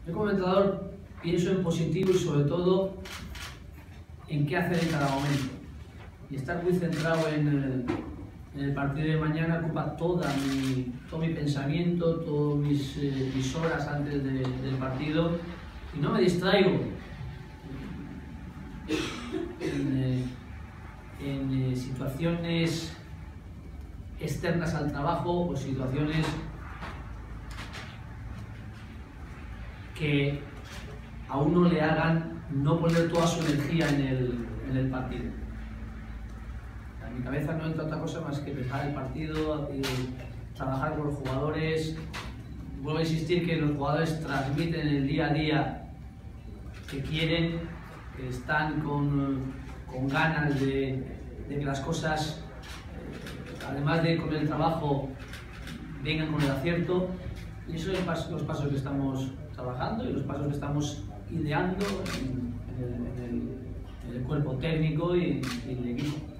Yo como entrenador pienso en positivo y sobre todo en qué hacer en cada momento. Y estar muy centrado en el partido de mañana ocupa todo mi pensamiento, todas mis horas antes del partido, y no me distraigo en situaciones externas al trabajo o situaciones que a uno le hagan no poner toda su energía en el partido. En mi cabeza no entra otra cosa más que pensar el partido, trabajar con los jugadores. Vuelvo a insistir que los jugadores transmiten el día a día que quieren, que están con ganas de que las cosas, además de con el trabajo, vengan con el acierto. Y esos son los pasos que estamos trabajando y los pasos que estamos ideando en el cuerpo técnico y en el equipo.